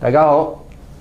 大家好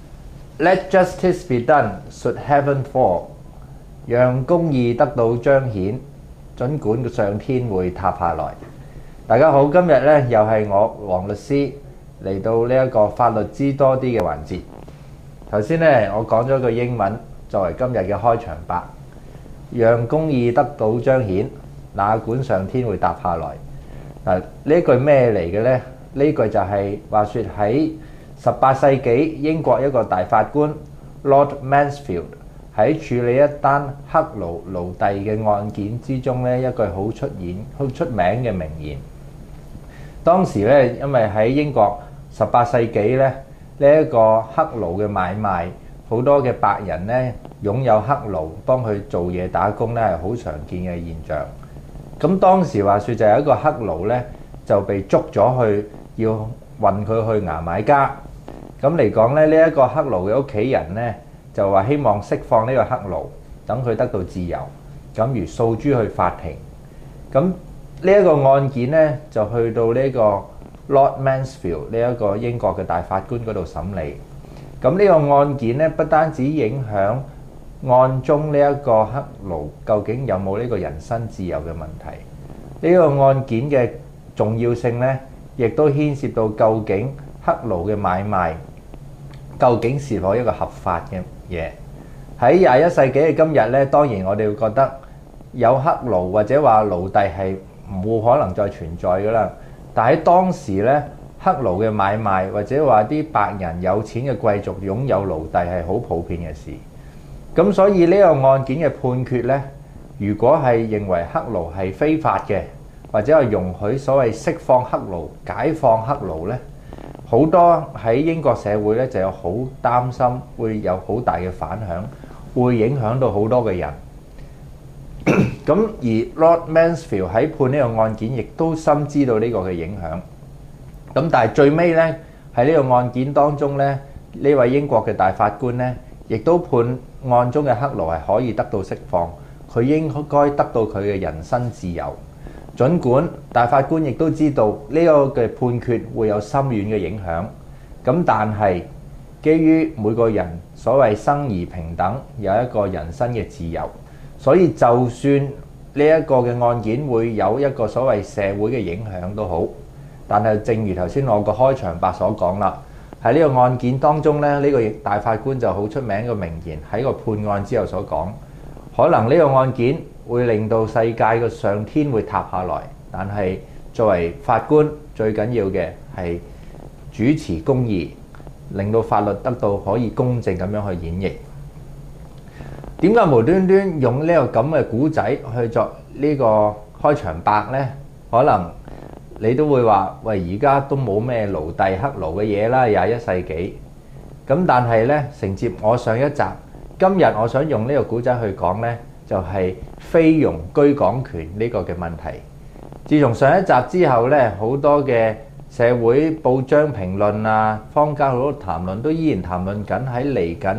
，Let justice be done, should heaven fall，讓公義得到彰顯，儘管上天會塌下來。大家好，今日咧又係我黃律師嚟到呢一個法律知多啲嘅環節。頭先咧我講咗句英文作為今日嘅開場白，讓公義得到彰顯，哪管上天會塌下來。嗱，呢句咩嚟嘅呢？呢句就係話說喺18世紀英國一個大法官 Lord Mansfield 喺處理一單黑奴奴隸嘅案件之中呢，一句好出名嘅名言。當時呢，因為喺英國18世紀呢，呢一個黑奴嘅買賣，好多嘅白人呢擁有黑奴幫佢做嘢打工呢係好常見嘅現象。咁當時話說就有一個黑奴呢就被捉咗去，要運佢去牙買加。咁嚟講咧，呢一個黑奴嘅屋企人呢，就話希望釋放呢個黑奴，等佢得到自由。咁如訴諸去法庭。咁呢一個案件呢，就去到呢個 Lord Mansfield 呢一個英國嘅大法官嗰度審理。咁呢個案件呢，不單止影響案中呢一個黑奴究竟有冇呢個人身自由嘅問題，呢個案件嘅重要性呢，亦都牽涉到究竟黑奴嘅買賣究竟是否一個合法嘅嘢。喺21世紀嘅今日呢，當然我哋會覺得有黑奴或者話奴隸係冇可能再存在㗎啦。但喺當時呢，黑奴嘅買賣或者話啲白人有錢嘅貴族擁有奴隸係好普遍嘅事。咁所以呢個案件嘅判決呢，如果係認為黑奴係非法嘅，或者係容許所謂釋放黑奴、解放黑奴呢，好多喺英國社會呢就有好擔心，會有好大嘅反響，會影響到好多嘅人。咁而 Lord Mansfield 喺判呢個案件，亦都深知道呢個嘅影響。咁但係最尾呢，喺呢個案件當中呢，呢位英國嘅大法官呢，亦都判案中嘅黑奴係可以得到釋放，佢應該得到佢嘅人身自由。儘管大法官亦都知道呢個嘅判決會有深遠嘅影響，咁但係基於每個人所謂生而平等，有一個人身嘅自由，所以就算呢一個嘅案件會有一個所謂社會嘅影響都好，但係正如頭先我個開場白所講啦，喺呢個案件當中咧，呢個大法官就好出名嘅名言喺個判案之後所講，可能呢個案件會令到世界嘅上天會塌下來，但係作為法官最緊要嘅係主持公義，令到法律得到可以公正咁樣去演繹。點解無端端用呢個咁嘅古仔去作呢個開場白呢？可能你都會話：喂，而家都冇咩奴隸黑奴嘅嘢啦，21世紀。咁但係呢，承接我上一集，今日我想用呢個古仔去講呢，就係菲傭居港權呢個嘅問題。自從上一集之後呢，好多嘅社會報章評論啊，坊間好多談論都依然談論緊喺嚟緊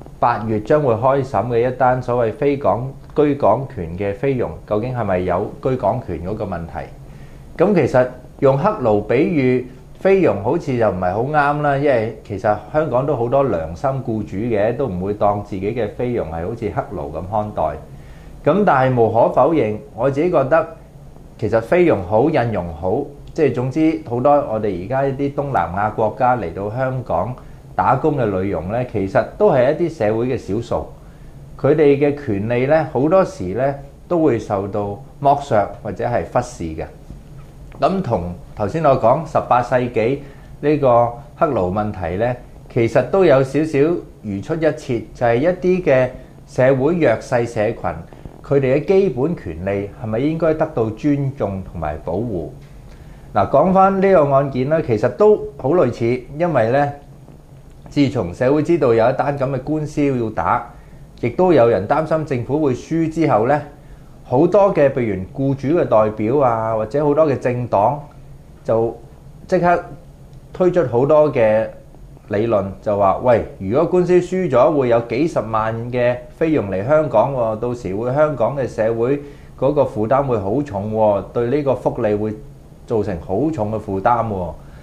8月將會開審嘅一單所謂居港權嘅菲傭，究竟係咪有居港權嗰個問題？咁其實用黑奴比喻菲傭好似就唔係好啱啦，因為其實香港都好多良心僱主嘅，都唔會當自己嘅菲傭係好似黑奴咁看待。咁但係無可否認，我自己覺得其實菲傭好、印傭好，即係總之好多我哋而家一啲東南亞國家嚟到香港打工嘅女傭呢，其實都係一啲社會嘅少數，佢哋嘅權利呢，好多時呢都會受到剝削或者係忽視嘅。咁同頭先我講18世紀呢個黑奴問題呢，其實都有少少如出一轍，就係一啲嘅社會弱勢社群，佢哋嘅基本權利係咪應該得到尊重同埋保護？嗱，講翻呢個案件呢，其實都好類似，因為呢，自從社會知道有一單咁嘅官司要打，亦都有人擔心政府會輸之後呢，好多嘅譬如僱主嘅代表啊，或者好多嘅政黨就即刻推出好多嘅理論，就話：喂，如果官司輸咗，會有幾十萬嘅菲傭嚟香港喎，到時會香港嘅社會嗰個負擔會好重喎，對呢個福利會造成好重嘅負擔喎。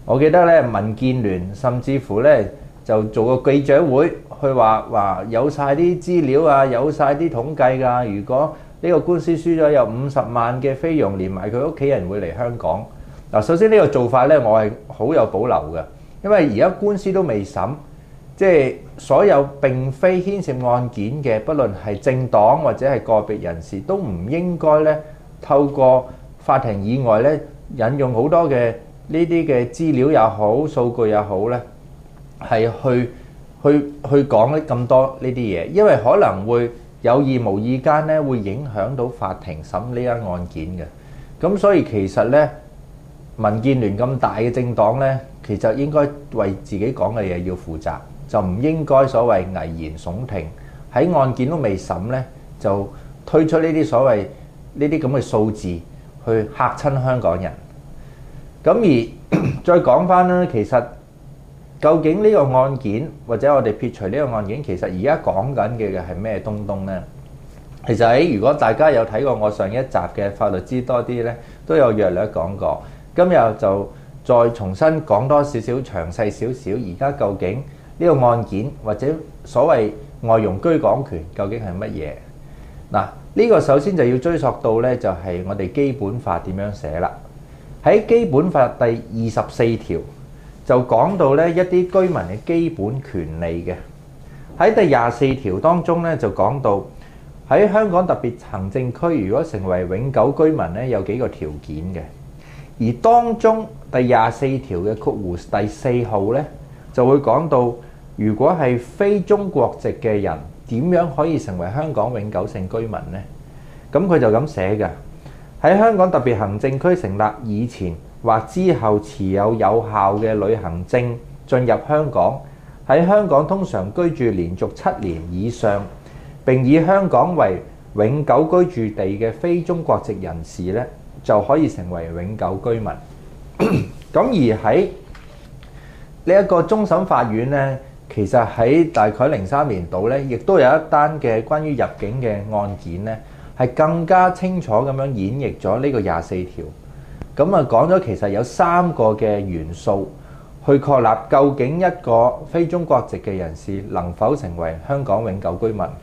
我記得咧，民建聯甚至乎咧就做個記者會，去話有晒啲資料啊，有晒啲統計㗎。如果呢個官司輸咗，有50萬嘅菲傭連埋佢屋企人會嚟香港。嗱，首先呢個做法咧，我係好有保留嘅，因為而家官司都未審，即係所有並非牽涉案件嘅，不論係政黨或者係個別人士，都唔應該咧透過法庭以外咧引用好多嘅呢啲嘅資料也好、數據也好咧，係去講咁多呢啲嘢，因為可能會有意無意間咧會影響到法庭審呢單案件嘅。咁所以其實咧，民建聯咁大嘅政黨咧，其實應該為自己講嘅嘢要負責，就唔應該所謂危言聳聽，喺案件都未審咧，就推出呢啲所謂呢啲咁嘅數字去嚇親香港人。咁而再講翻啦，其實究竟呢個案件或者我哋撇除呢個案件，其實而家講緊嘅係咩東東呢？其實如果大家有睇過我上一集嘅法律知多啲呢，都有約略講過。今日就再重新講多少少詳細少少，而家究竟呢個案件或者所謂外傭居港權究竟係乜嘢？嗱，呢個首先就要追溯到呢，就係我哋基本法點樣寫啦。喺基本法第24條就講到咧一啲居民嘅基本權利嘅。喺第24條當中咧就講到喺香港特別行政區如果成為永久居民咧有幾個條件嘅。而當中第24條嘅括弧第4號咧就會講到，如果係非中國籍嘅人點樣可以成為香港永久性居民呢？咁佢就咁寫嘅。喺香港特別行政區成立以前或之後持有有效嘅旅行證進入香港，喺香港通常居住連續7年以上，並以香港為永久居住地嘅非中國籍人士咧，就可以成為永久居民。咁而喺呢一個終審法院咧，其實喺大概03年度咧，亦都有一單嘅關於入境嘅案件咧，係更加清楚咁樣演繹咗呢個24條。咁啊講咗其實有3個嘅元素去確立究竟一個非中國籍嘅人士能否成為香港永久居民。呢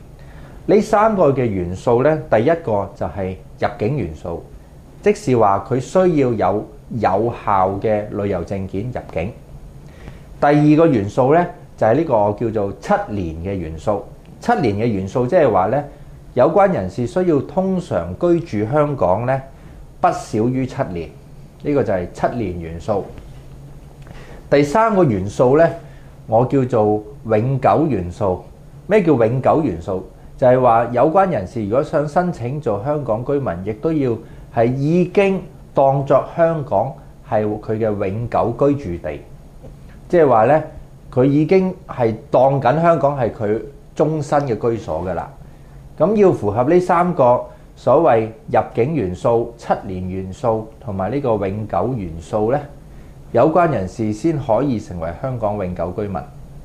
3個嘅元素呢，第一個就係入境元素，即是話佢需要有效嘅旅遊證件入境。第二個元素呢，就係呢個叫做7年嘅元素。7年嘅元素即係話呢，有關人士需要通常居住香港咧，不少於7年，呢個就係7年元素。第3個元素咧，我叫做永久元素。咩叫永久元素？就係話有關人士如果想申請做香港居民，亦都要係已經當作香港係佢嘅永久居住地，即係話咧，佢已經係當緊香港係佢終身嘅居所㗎啦。咁要符合呢3個所謂入境元素、7年元素同埋呢個永久元素咧，有關人士先可以成為香港永久居民。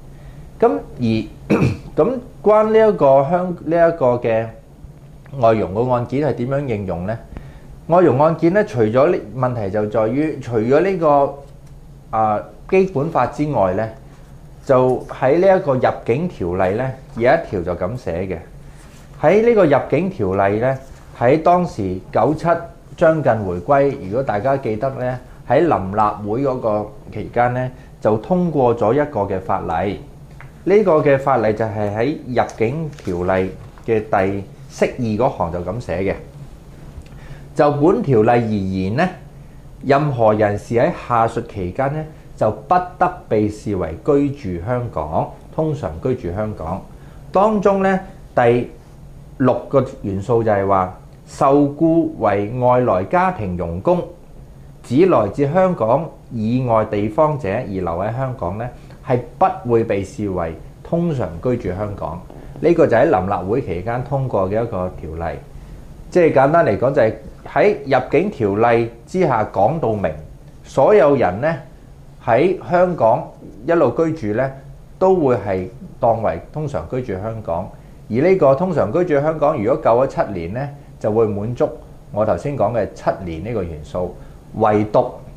咁關呢一個嘅外傭嘅案件係點樣應用呢？外傭案件咧，除咗呢問題就在於，除咗呢個基本法之外咧，就喺呢一個入境條例咧，有一條就咁寫嘅。喺呢個入境條例咧，喺當時97將近回歸，如果大家記得咧，喺臨立會嗰個期間咧，就通過咗一個嘅法例。呢個嘅法例就係喺入境條例嘅第釋義嗰行就咁寫嘅。就本條例而言咧，任何人士喺下述期間咧，就不得被視為居住香港，通常居住香港。當中咧，第6個元素就係話，受僱為外來家庭傭工，指來自香港以外地方者而留喺香港咧，係不會被視為通常居住香港。呢個就喺臨立會期間通過嘅一個條例。即係簡單嚟講，就係喺入境條例之下講到明，所有人咧喺香港一路居住咧，都會係當為通常居住香港。而呢個通常居住香港，如果夠咗7年咧，就會滿足我頭先講嘅7年呢個元素。唯獨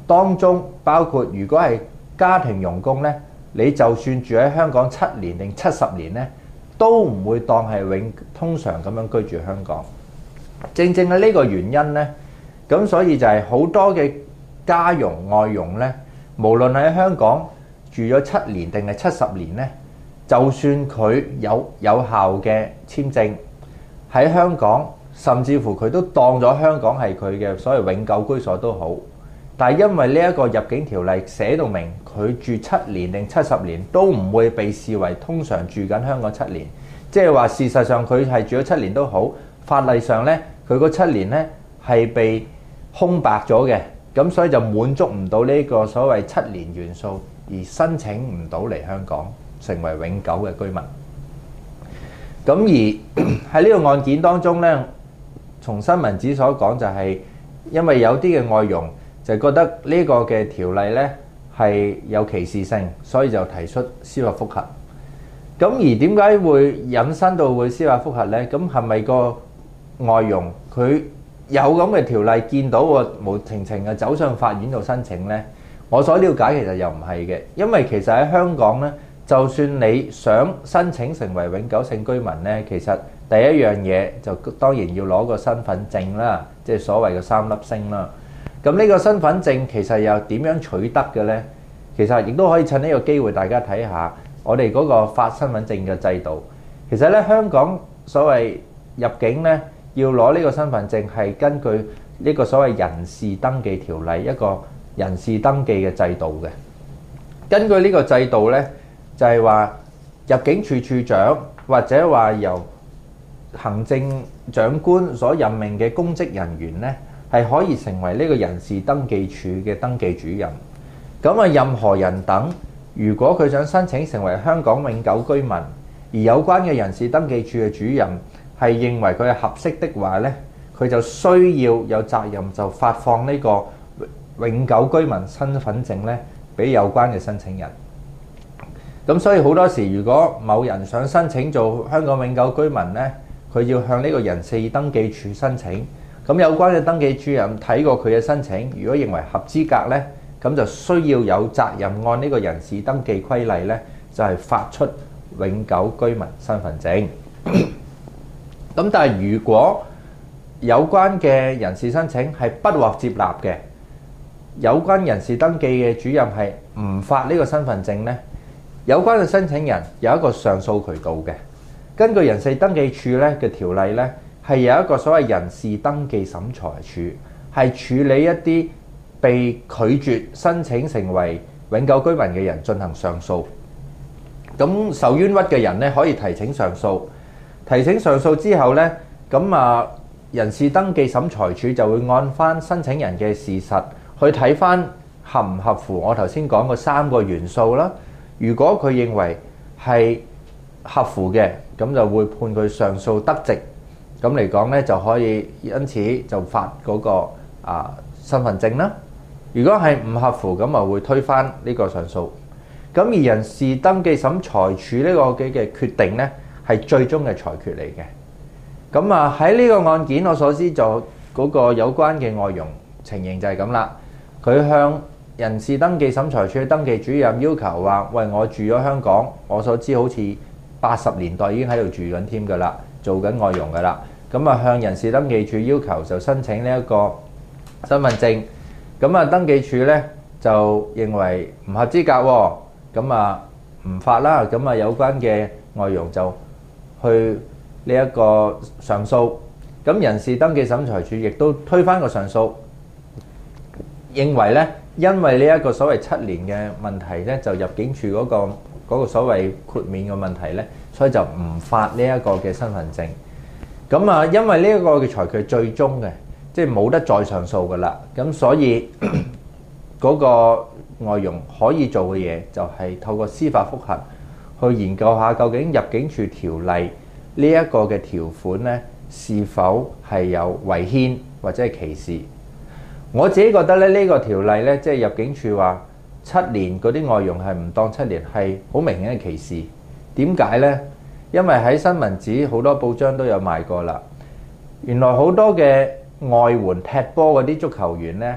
當中包括如果係家庭傭工呢，你就算住喺香港7年定70年呢，都唔會當係通常咁樣居住香港。正正係呢個原因呢，咁所以就係好多嘅家傭外傭呢，無論喺香港住咗7年定係70年呢，就算佢有效嘅簽證喺香港，甚至乎佢都當咗香港係佢嘅所謂永久居所都好，但係因為呢一個入境條例寫到明，佢住7年定70年都唔會被視為通常住緊香港7年，即係話事實上佢係住咗7年都好，法例上呢，佢嗰7年呢係被空白咗嘅，咁所以就滿足唔到呢個所謂7年元素，而申請唔到嚟香港成為永久嘅居民。咁而喺呢個案件當中呢，從新聞紙所講就係因為有啲嘅外傭就覺得呢個嘅條例呢係有歧視性，所以就提出司法覆核。咁而點解會引申到會司法覆核呢？咁係咪個外傭佢有咁嘅條例見到喎，無情情嘅走上法院度申請呢？我所了解其實又唔係嘅，因為其實喺香港呢，就算你想申請成為永久性居民呢，其實第一樣嘢就當然要攞個身份證啦，即係所謂嘅3粒星啦。咁呢個身份證其實又點樣取得嘅呢？其實亦都可以趁呢個機會大家睇下我哋嗰個發身份證嘅制度。其實咧香港所謂入境呢，要攞呢個身份證係根據呢個所謂人事登記條例，一個人事登記嘅制度嘅。根據呢個制度呢，就係話入境處處長或者話由行政長官所任命嘅公職人員呢，係可以成為呢個人事登記處嘅登記主任。咁啊，任何人等如果佢想申請成為香港永久居民，而有關嘅人事登記處嘅主任係認為佢係合適的話呢，佢就需要有責任就發放呢個永久居民身份證呢俾有關嘅申請人。咁所以好多時，如果某人想申請做香港永久居民呢，佢要向呢個人事登記處申請。咁有關嘅登記主任睇過佢嘅申請，如果認為合資格呢，咁就需要有責任按呢個人事登記規例呢，就係發出永久居民身份證。咁但係如果有關嘅人事申請係不獲接納嘅，有關人事登記嘅主任係唔發呢個身份證呢，有關嘅申請人有一個上訴渠道嘅。根據人事登記處咧嘅條例呢，係有一個所謂人事登記審裁處，係處理一啲被拒絕申請成為永久居民嘅人進行上訴。咁受冤屈嘅人呢，可以提請上訴，提請上訴之後呢，咁人事登記審裁處就會按翻申請人嘅事實去睇翻合唔合乎我頭先講嘅3個元素啦。如果佢認為係合乎嘅，咁就會判佢上訴得直。咁嚟講呢，就可以因此就發嗰個身份證啦。如果係唔合乎，咁啊會推翻呢個上訴。咁而人事登記審裁處呢個嘅決定呢，係最終嘅裁決嚟嘅。咁喺呢個案件我所知就嗰個有關嘅外傭情形就係咁啦。佢向人事登記審裁處登記主任要求話：喂，我住咗香港，我所知好似80年代已經喺度住緊添㗎啦，做緊外傭㗎啦。咁向人事登記處要求就申請呢一個身份證。咁登記處呢就認為唔合資格喎，咁唔發啦。咁有關嘅外傭就去呢一個上訴。咁人事登記審裁處亦都推翻個上訴，認為呢，因為呢一個所謂7年嘅問題呢，就入境處嗰個所謂豁免嘅問題呢，所以就唔發呢一個嘅身份證。咁因為呢一個嘅裁決最終嘅，即係冇得再上訴㗎啦。咁所以嗰個外傭可以做嘅嘢就係透過司法覆核去研究下究竟入境處條例呢一個嘅條款呢，是否係有違憲或者係歧視。我自己覺得咧，呢個條例呢，即係入境處話7年嗰啲外傭係唔當7年，係好明顯嘅歧視。點解呢？因為喺新聞紙好多報章都有賣過啦。原來好多嘅外援踢波嗰啲足球員呢，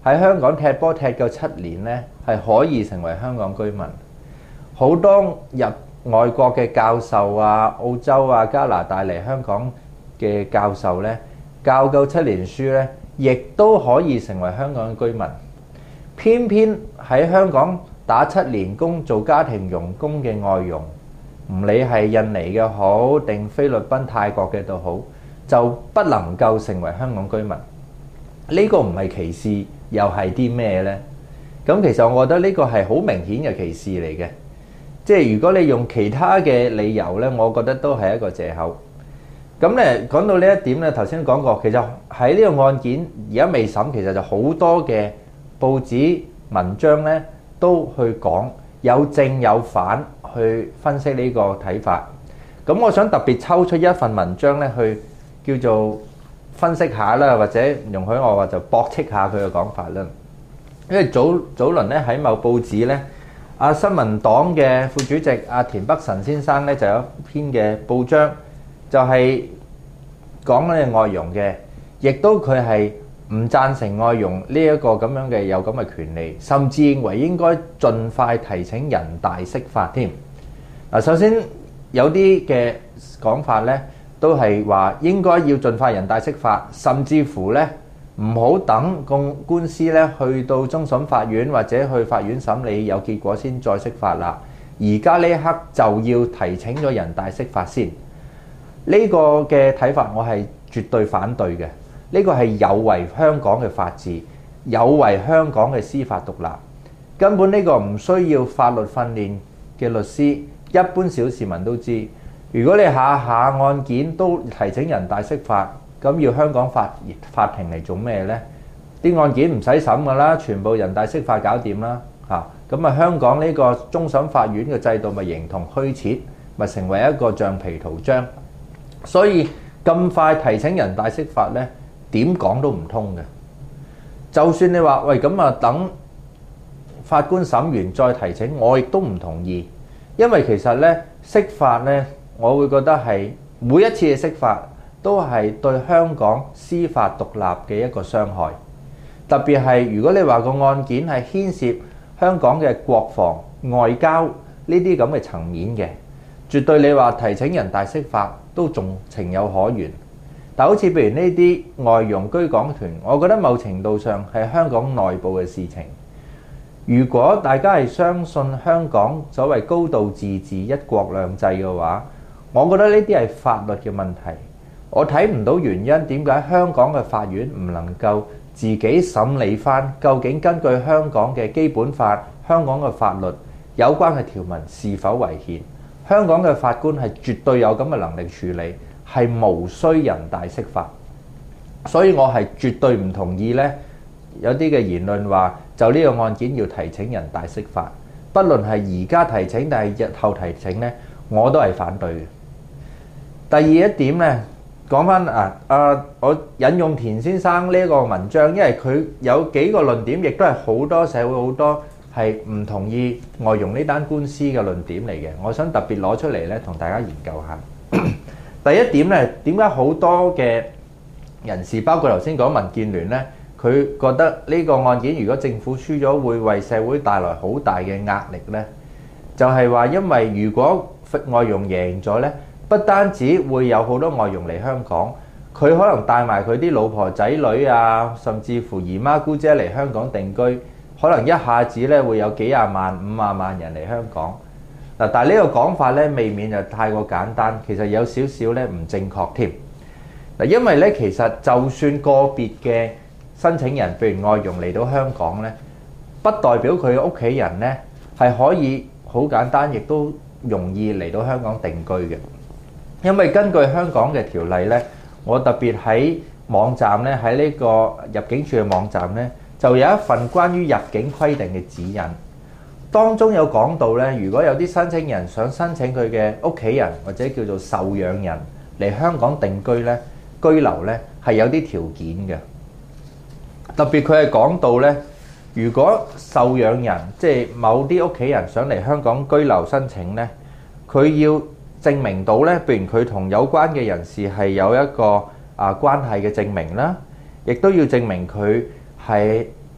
喺香港踢波踢夠7年呢，係可以成為香港居民。好多入外國嘅教授啊、澳洲啊、加拿大嚟香港嘅教授呢，教夠7年書呢，亦都可以成為香港嘅居民。偏偏喺香港打7年工做家庭傭工嘅外傭，唔理係印尼嘅好定菲律賓、泰國嘅都好，就不能夠成為香港居民。呢個唔係歧視，又係啲咩呢？咁其實我覺得呢個係好明顯嘅歧視嚟嘅。即係如果你用其他嘅理由呢，我覺得都係一個藉口。咁咧講到呢一點咧，頭先講過，其實喺呢個案件而家未審，其實就好多嘅報紙文章咧都去講有正有反去分析呢個睇法。咁我想特別抽出一份文章咧去叫做分析下啦，或者容許我話就駁斥下佢嘅講法啦。因為早輪咧喺某報紙咧，新民黨嘅副主席田北辰先生咧就有一篇嘅報章，就係講咧外傭嘅，亦都佢係唔贊成外傭呢一個咁樣嘅有咁嘅權利，甚至認為應該盡快提請人大釋法添。嗱，首先有啲嘅講法咧，都係話應該要盡快人大釋法，甚至乎咧唔好等個官司咧去到終審法院或者去法院審理有結果先再釋法啦。而家呢一刻就要提請咗人大釋法先。呢個嘅睇法我係絕對反對嘅。呢個係有違香港嘅法治，有違香港嘅司法獨立。根本呢個唔需要法律訓練嘅律師，一般小市民都知。如果你下下案件都提請人大釋法，咁要香港法庭嚟做咩呢？啲案件唔使審噶啦，全部人大釋法搞掂啦嚇。咁啊，香港呢個終審法院嘅制度咪形同虛設，咪成為一個橡皮圖章。所以咁快提請人大釋法呢，點講都唔通嘅。就算你話喂咁啊，等法官審完再提請，我亦都唔同意，因為其實呢釋法呢，我會覺得係每一次嘅釋法都係對香港司法獨立嘅一個傷害。特別係如果你話個案件係牽涉香港嘅國防、外交呢啲咁嘅層面嘅，絕對你話提請人大釋法都仲情有可原。但好似譬如呢啲外傭居港團，我覺得某程度上係香港內部嘅事情。如果大家係相信香港所謂高度自治、一國兩制嘅話，我覺得呢啲係法律嘅問題。我睇唔到原因點解香港嘅法院唔能夠自己審理返，究竟根據香港嘅基本法、香港嘅法律有關嘅條文是否違憲？香港嘅法官係絕對有咁嘅能力處理，係無需人大釋法。所以我係絕對唔同意呢有啲嘅言論話就呢個案件要提請人大釋法，不論係而家提請定係日後提請呢，我都係反對嘅。第二一點呢，講翻我引用田先生呢個文章，因為佢有幾個論點，亦都係好多社會好多係唔同意外傭呢單官司嘅論點嚟嘅。我想特別攞出嚟咧，同大家研究下。第一點咧，點解好多嘅人士，包括頭先講民建聯咧，佢覺得呢個案件如果政府輸咗，會為社會帶來好大嘅壓力咧？就係話，因為如果外傭贏咗咧，不單止會有好多外傭嚟香港，佢可能帶埋佢啲老婆仔女啊，甚至乎姨媽姑姐嚟香港定居，可能一下子咧會有幾廿萬、50萬人嚟香港。嗱，但係呢個講法咧，未免就太過簡單，其實有少少咧唔正確添。嗱，因為咧其實就算個別嘅申請人，譬如外傭嚟到香港咧，不代表佢屋企人咧係可以好簡單，亦都容易嚟到香港定居嘅。因為根據香港嘅條例咧，我特別喺網站咧，喺呢個入境處嘅網站咧，就有一份關於入境規定嘅指引，當中有講到咧，如果有啲申請人想申請佢嘅屋企人或者叫做受養人嚟香港定居咧、居留咧，係有啲條件嘅。特別佢係講到咧，如果受養人即係某啲屋企人想嚟香港居留申請咧，佢要證明到咧，譬如佢同有關嘅人士係有一個關係嘅證明啦，亦都要證明佢係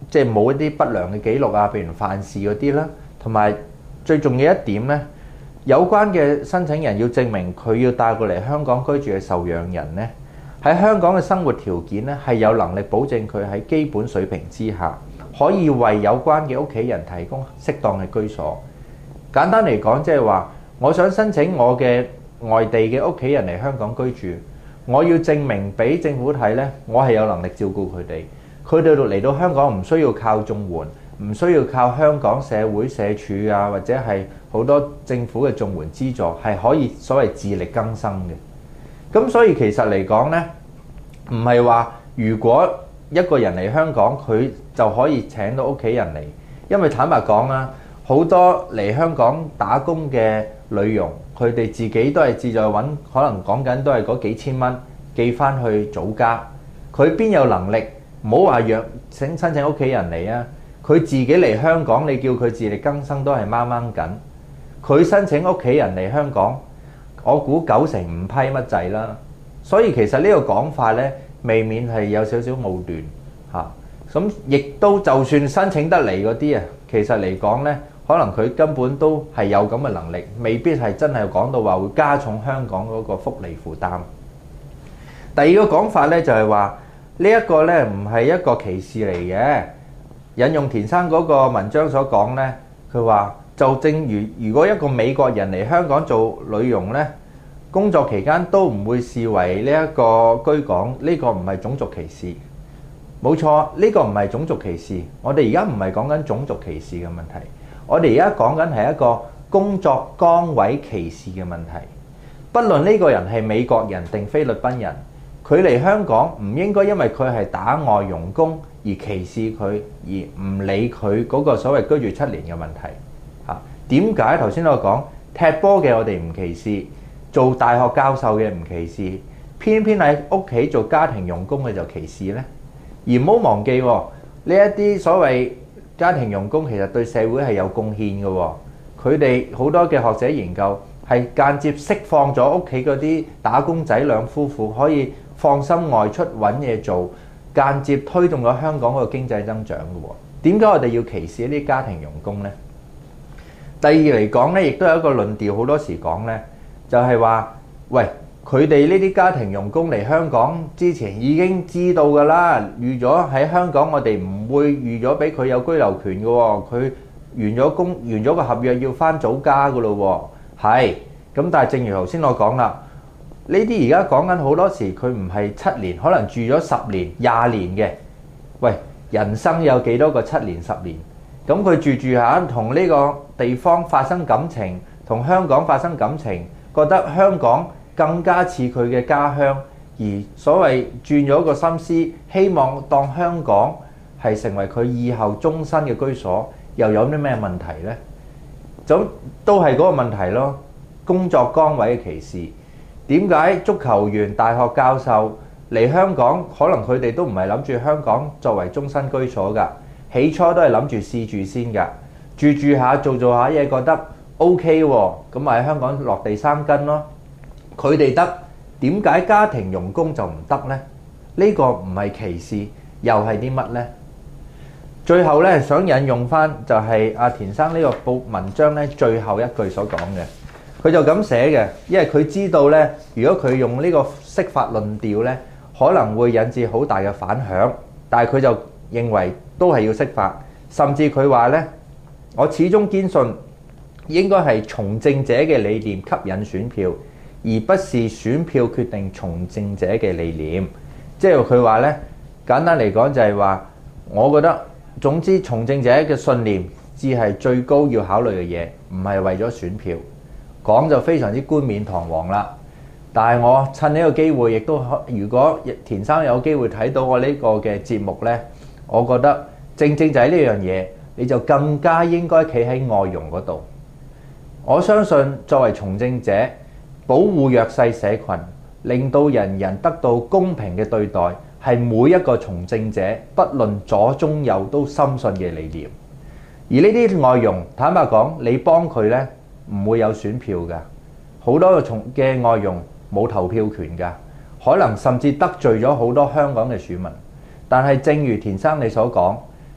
即係冇一啲不良嘅記錄啊，譬如犯事嗰啲啦。同埋最重要一點呢，有關嘅申請人要證明佢要帶過嚟香港居住嘅受養人呢，喺香港嘅生活條件呢，係有能力保證佢喺基本水平之下，可以為有關嘅屋企人提供適當嘅居所。簡單嚟講，即係話，我想申請我嘅外地嘅屋企人嚟香港居住，我要證明俾政府睇呢，我係有能力照顧佢哋。佢哋嚟到香港唔需要靠綜援，唔需要靠香港社會社署啊，或者係好多政府嘅綜援資助，係可以所謂自力更生嘅。咁所以其實嚟講呢，唔係話如果一個人嚟香港，佢就可以請到屋企人嚟，因為坦白講啊，好多嚟香港打工嘅女傭，佢哋自己都係志在揾，可能講緊都係嗰幾千蚊寄翻去祖家，佢邊有能力？唔好話申請屋企人嚟啊！佢自己嚟香港，你叫佢自力更生都係掹掹緊。佢申請屋企人嚟香港，我估9成5批乜滯啦。所以其實呢個講法呢，未免係有少少武斷嚇。咁亦都就算申請得嚟嗰啲啊，其實嚟講呢，可能佢根本都係有咁嘅能力，未必係真係講到話會加重香港嗰個福利負擔。第二個講法呢，就係話，呢一個呢唔係一個歧視嚟嘅，引用田生嗰個文章所講呢，佢話就正如果一個美國人嚟香港做女傭呢，工作期間都唔會視為呢一個居港，呢個唔係種族歧視。冇錯，呢個唔係種族歧視。我哋而家唔係講緊種族歧視嘅問題，我哋而家講緊係一個工作崗位歧視嘅問題。不論呢個人係美國人定菲律賓人，佢嚟香港唔應該因為佢係打外傭工而歧視佢，而唔理佢嗰個所謂居住7年嘅問題嚇。點解頭先我講踢波嘅我哋唔歧視，做大學教授嘅唔歧視，偏偏喺屋企做家庭傭工嘅就歧視呢？而唔好忘記喎，呢一啲所謂家庭傭工其實對社會係有貢獻嘅喎。佢哋好多嘅學者研究係間接釋放咗屋企嗰啲打工仔兩夫婦可以放心外出揾嘢做，間接推動咗香港嗰個經濟增長嘅喎。點解我哋要歧視呢啲家庭傭工呢？第二嚟講呢，亦都有一個論調，好多時講呢，就係話，喂，佢哋呢啲家庭傭工嚟香港之前已經知道㗎啦，預咗喺香港我哋唔會預咗俾佢有居留權嘅喎，佢完咗個合約要返祖家㗎咯喎，係。咁但係正如頭先我講啦。呢啲而家講緊好多時，佢唔係7年，可能住咗10年、20年嘅。喂，人生有幾多個7年、10年？咁佢住下，同呢個地方發生感情，同香港發生感情，覺得香港更加似佢嘅家鄉，而所謂轉咗個心思，希望當香港係成為佢以後終身嘅居所，又有啲咩問題呢？咁都係嗰個問題咯，工作崗位嘅歧視。點解足球員、大學教授嚟香港，可能佢哋都唔係諗住香港作為終身居所㗎，起初都係諗住試住先㗎，住下做下嘢覺得 OK 喎，咁咪喺香港落地生根咯。佢哋得，點解家庭傭工就唔得呢？呢個唔係歧視，又係啲乜呢？最後呢，想引用翻就係阿田生呢個文章呢最後一句所講嘅。佢就咁寫嘅，因為佢知道呢，如果佢用呢個釋法論調呢，可能會引致好大嘅反響。但係佢就認為都係要釋法，甚至佢話呢，我始終堅信應該係從政者嘅理念吸引選票，而不是選票決定從政者嘅理念。即係佢話呢，簡單嚟講就係話，我覺得總之從政者嘅信念至係最高要考慮嘅嘢，唔係為咗選票。講就非常之冠冕堂皇啦，但係我趁呢個機會，亦都如果田生有機會睇到我呢個嘅節目呢，我覺得正正就係呢樣嘢，你就更加應該企喺外傭嗰度。我相信作為從政者，保護弱勢社群，令到人人得到公平嘅對待，係每一個從政者不論左中右都深信嘅理念。而呢啲外傭，坦白講，你幫佢呢，唔會有選票㗎，好多嘅外傭冇投票權㗎，可能甚至得罪咗好多香港嘅選民。但係正如田生你所講，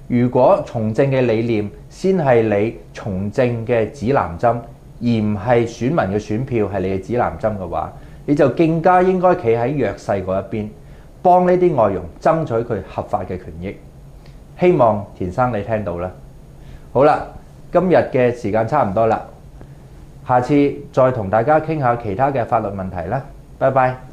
如果從政嘅理念先係你從政嘅指南針，而唔係選民嘅選票係你嘅指南針嘅話，你就更加應該企喺弱勢嗰一邊，幫呢啲外傭爭取佢合法嘅權益。希望田生你聽到啦。好啦，今日嘅時間差唔多啦，下次再同大家傾下其他嘅法律問題啦。拜拜。